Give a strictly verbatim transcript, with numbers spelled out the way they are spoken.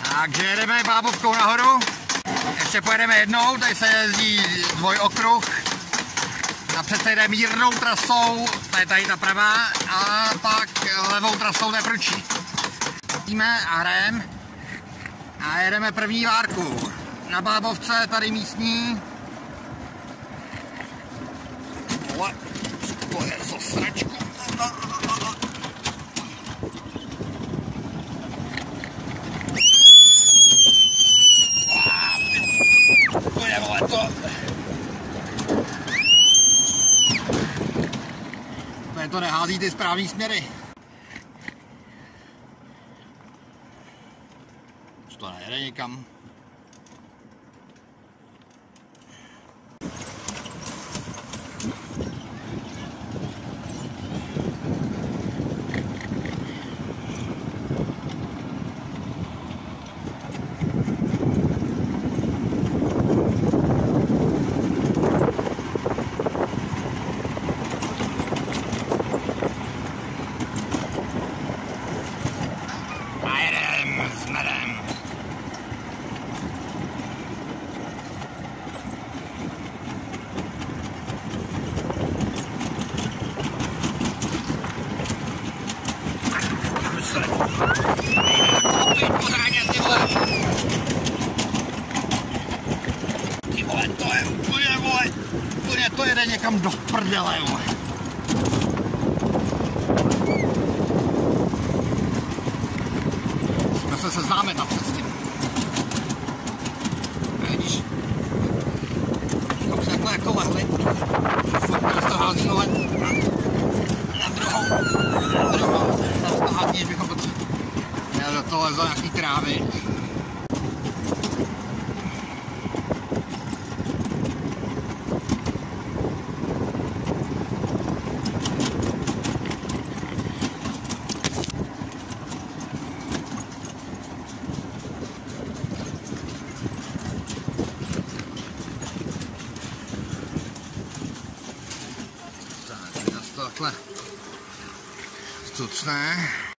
Takže jedeme Bábovkou nahoru. Ještě pojedeme jednou, tady se jezdí dvojokruh. Napřed se jde mírnou trasou, to je tady ta pravá, a pak levou trasou neprčí. Jdeme a hrajeme a jedeme první várku. Na Bábovce tady místní. Vole, to je za sračku. To je, vole, to. To je, to nehází ty správný směry. Už to nejde nikam. Ty vole, to je úplně, vole, úplně to jede někam do prdele, vole. Jsme se seznámit na cestě. Vidíš? Tam se takhle jako lehli. Furt to hází nové na druhou. Na druhou. Tam to hází, bychom to měli do toho lezo nějaký trávy. Takhle stucné.